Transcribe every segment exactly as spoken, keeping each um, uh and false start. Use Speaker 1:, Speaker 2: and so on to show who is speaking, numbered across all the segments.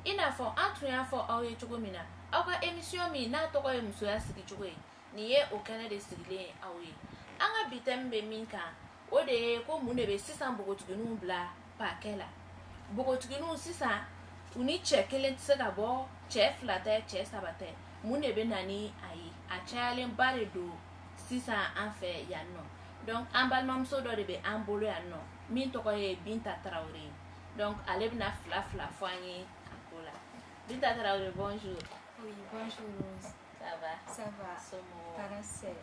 Speaker 1: ina fo antu ya fo aw ye cogo mina aw ka émission mi na to ko ye musoya sigi cogo ye ni ye o kɛnɛ de sigilen aw ye an ka bitem be min kan o de ye ko mun de be sisan bogotiginu bila paquet la bogotiginu sisan uni cɛ kelen tɛ se ka bɔ cɛ fila tɛ cɛ saba tɛ mun de be nani ayi a cayalen ba de do sisan an fɛ yan nɔ donc an balimamuso dɔ de be an bolo yan nɔ min tɔgɔ ye Binta Traoré donc ale bɛna fila fila fɔ an ye a ko la Binta Traoré bonjour.
Speaker 2: Oui, bonjour Rose.
Speaker 1: Ça va?
Speaker 2: Ça va.
Speaker 1: Somo.
Speaker 2: Paracet.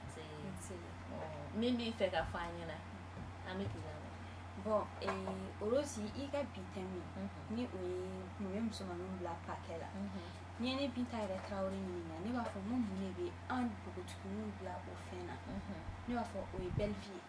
Speaker 1: Min b'i fɛ ka fɔ an ɲɛna an bɛ k'i lamɛn.
Speaker 2: Bon, et Rose i ka bitin min ni o ye mun ye musomaninw bila paquet la. Ni ne Binta yɛrɛ Traoré ɲininka ne b'a fɔ n ko mun de bɛ an npogotigininw bila o fɛn na. Ne b'a fɔ o ye belle vie.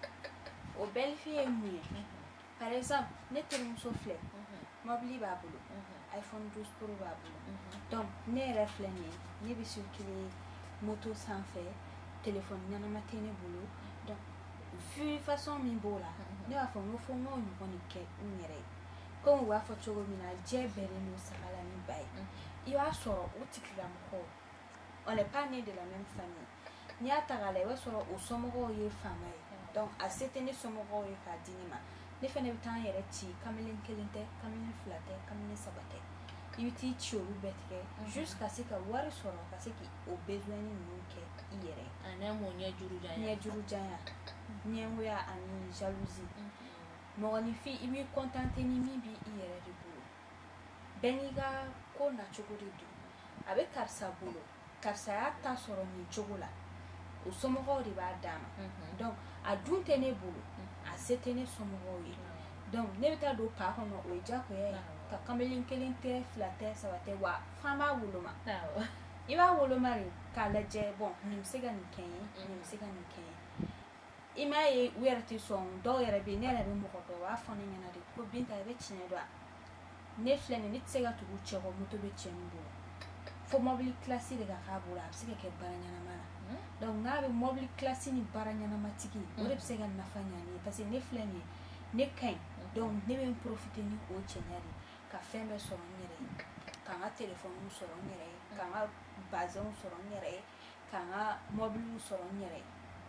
Speaker 2: O belle vie ye mun ye? Par exemple, ne terimuso filɛ mobili b'a bolo iPhone douze Pro b'a bolo donc ne yɛrɛ filɛ nin ye ne bɛ circuler moto sanfɛ téléphone ɲanama tɛ ne bolo donc vu façon min b'o la ne b'a fɔ n ko fo n k'o ɲɔgɔn de kɛ n yɛrɛ ye comme u b'a fɔ cogo min na jɛ bɛnnen don sagala ni ba ye i b'a sɔrɔ o tigilamɔgɔ on n'est pas né de la même famille n'i y'a ta k'a lajɛ i b'a sɔrɔ o somɔgɔw ye faama ye donc a se tɛ ne somɔgɔw ye k'a di ne ma ne fɛnɛ bɛ taa n yɛrɛ ci kamalen kelen tɛ kamalen fila tɛ kamalen saba tɛ i bɛ t'i ci olu bɛɛ tigɛ juste ka se ka wari sɔrɔ ka se k'o besoin ninnu kɛ i yɛrɛ ye.
Speaker 1: A n'a mɔ ɲɛ juru janya.
Speaker 2: ɲɛ juru janya ɲɛngoya ani jalousie mɔgɔninfin i b'i contenter ni min b'i i yɛrɛ de bolo bɛɛ n'i ka ko nacogo de don a bɛ karisa bolo karisa y'a ta sɔrɔ nin cogo la o somɔgɔw de b'a d'a ma donc a dun tɛ ne bolo a se tɛ ne somɔgɔw ye donc ne bɛ taa don pa kɔnɔ o ye diyagoya ye ka kamalen kelen tɛ fila tɛ saba tɛ wa f'an b'a woloma i b'a woloma de k'a lajɛ bon nin bɛ se ka nin kɛ n ye nin bɛ se ka nin kɛ n ye i m'a ye u yɛrɛ tɛ sɔn dɔw yɛrɛ bɛ yen ne yɛrɛ bɛ mɔgɔ dɔ u b'a fɔ ne ɲɛna de ko Binta i bɛ tiɲɛ dɔn ne filɛ nin ne tɛ se ka tugu cɛ kɔ moto bɛ cɛ min bolo fo mobili kilasi de ka k'a bolo a bɛ se ka kɛ baara ɲɛnama na donc n'a bɛ mobili kilasi ni baara ɲɛnama tigi o de bɛ se ka nafa ɲa ne ye parce que ne filɛ nin ye ne ka ɲi donc ne bɛ n profiter ni o cɛɲa de ka fɛn bɛɛ sɔrɔ n yɛrɛ ye ka n ka téléphone sɔrɔ n yɛrɛ ye ka n ka bazɛnw sɔrɔ n yɛrɛ ye ka n ka mobiliw sɔrɔ n yɛrɛ ye.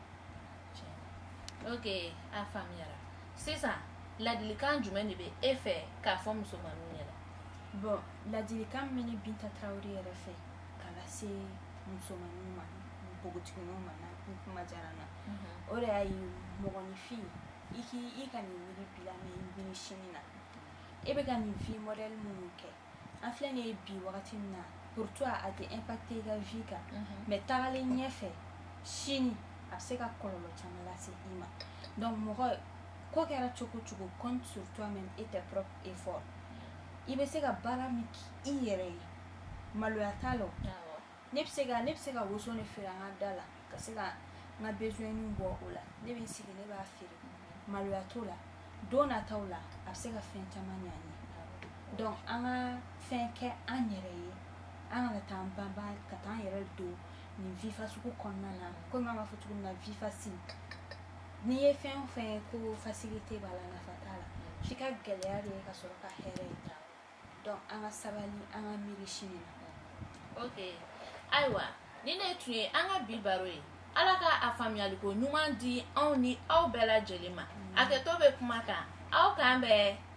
Speaker 1: Ok, a faamuyara sisan ladilikan jumɛn de bɛ e fɛ k'a fɔ musomaninw ɲɛna?
Speaker 2: Bon, ladilikan min bɛ ne Binta Traoré yɛrɛ fɛ k'a lase musomaninw ma npogotigininw ma ni kuma diyara n na o de y'a ye mɔgɔninfin i k'i i ka nin wuli bi la mɛ i wuli sini na e bɛ ka nin vie modèle minnu kɛ an filɛ nin ye bi wagati min na pour toi a tɛ impacter i ka vie kan mais tagalen ɲɛfɛ sini a bɛ se ka kɔlɔlɔ caman lase i ma donc mɔgɔ ko kɛra cogo cogo compte sur toi-même et tes propres efforts i bɛ se ka baara min kɛ i yɛrɛ ye maloya t'a la ne bɛ se ka ne bɛ se ka woso ne feere an ka da la ka se ka n ka besoin bɔ o la ne bɛ n sigi ne b'a feere maloya t'o la don nataw la a bɛ se ka fɛn caman ɲa n ye donc an ka fɛn kɛ an yɛrɛ ye an kana taa an banban ka taa an yɛrɛ don nin vie fasugu kɔnɔna na komi an b'a fɔ cogo min na vie facile n'i ye fɛn o fɛn ye ko facilité b'a la nafa t'a la f'i ka gɛlɛya de ye ka sɔrɔ ka hɛrɛ ye donc an ka sabali an ka miiri sini na.
Speaker 1: Ok ayiwa ni ne tun ye an ka bi baro ye ala ka a faamuyaliko ɲuman di anw ni aw bɛɛ lajɛlen ma a kɛtɔ bɛ kuma kan aw k'an bɛɛ